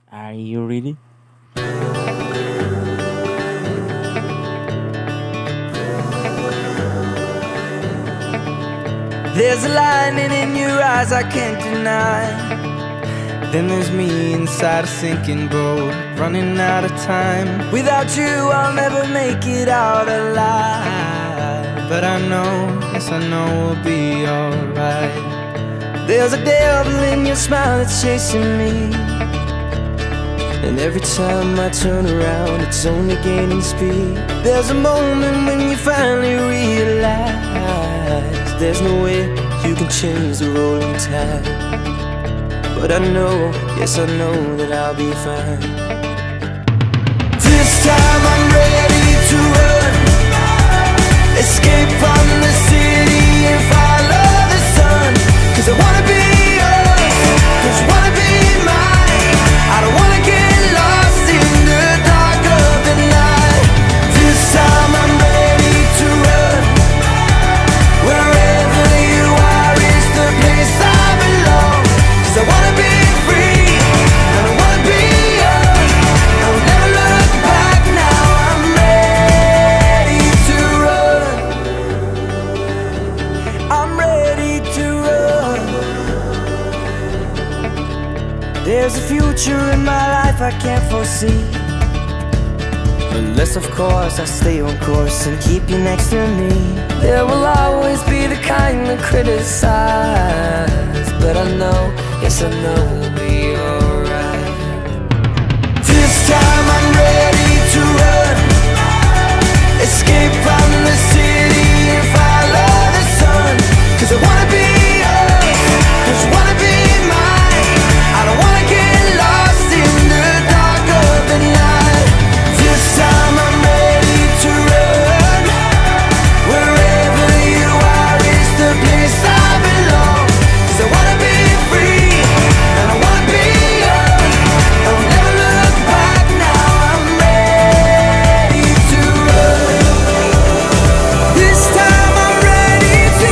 Are you ready? There's a lightning in your eyes I can't deny. Then there's me inside a sinking boat, running out of time. Without you I'll never make it out alive. But I know, yes I know we'll be alright. There's a devil in your smile that's chasing me, and every time I turn around it's only gaining speed. There's a moment when you finally realize there's no way you can change the rolling tide. But I know, yes I know that I'll be fine. This time I'm ready to run, escape from the city and follow the sun. Cause I wanna be yours, cause you wanna be mine. I don't wanna get lost in the dark of the night. This time I'm ready to run, wherever you are is the place I belong. Cause I wanna be free, I don't wanna be young. I will never look back now, I'm ready to run. I'm ready to run. There's a future in my life I can't foresee, unless of course I stay on course and keep you next to me. There will always be the kind that criticize, but I know, yes I know we'll be alright. This time I'm ready to run, escape from the city and follow the sun. Cause I wanna be yours, cause you wanna be mine. I don't wanna get lost in the dark of the night. This time I'm ready to run, wherever you are is the place I belong. Cause I wanna be free, and I wanna be young. I will never look back now, I'm ready to run. This time I'm ready to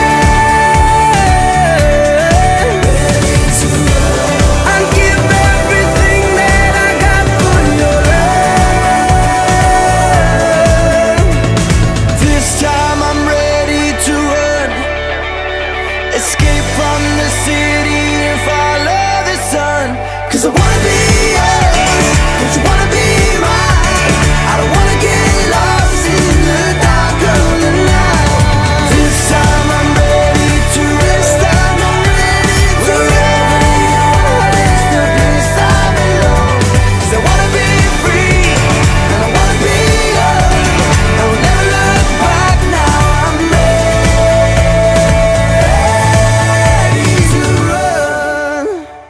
run. I'll give everything that I got for your love. This time I'm ready to run, escape from the city and follow the sun. Cause I wanna be yours, cause you wanna be mine. I don't wanna get lost in the dark of the night. This time I'm ready to rest, I'm ready to wherever you are is the place I belong. Cause I wanna be free, and I wanna be young. I will never look back now, I'm ready to run.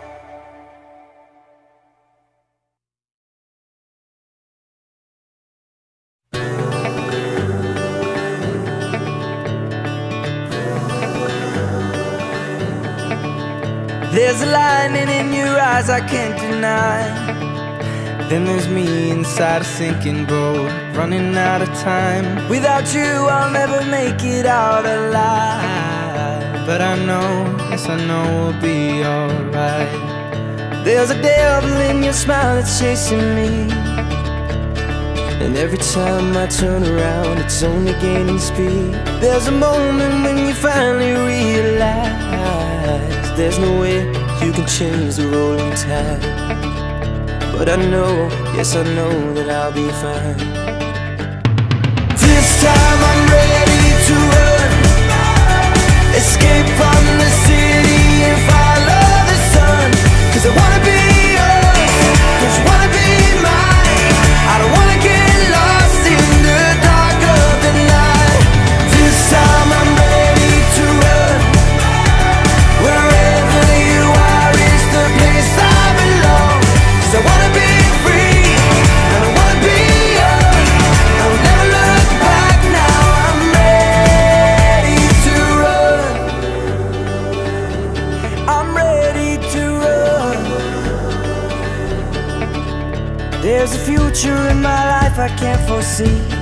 There's a lightning in your eyes I can't deny. Then there's me inside a sinking boat, running out of time. Without you I'll never make it out alive. But I know, yes I know we'll be alright. There's a devil in your smile that's chasing me, and every time I turn around it's only gaining speed. There's a moment when you finally realize there's no way you can change the rolling tide. But I know, yes I know that I'll be fine. This time I'm ready to run, escape from the city and follow the sun. Cause I wanna be yours, cause you wanna be mine. I don't wanna get lost in the dark of the night. This time I'm ready to run, wherever you are is the place I belong. Cause I wanna be free, and I wanna be young. I will never look back now, I'm ready to run. I'm ready to run. There's a future in my life I can't foresee,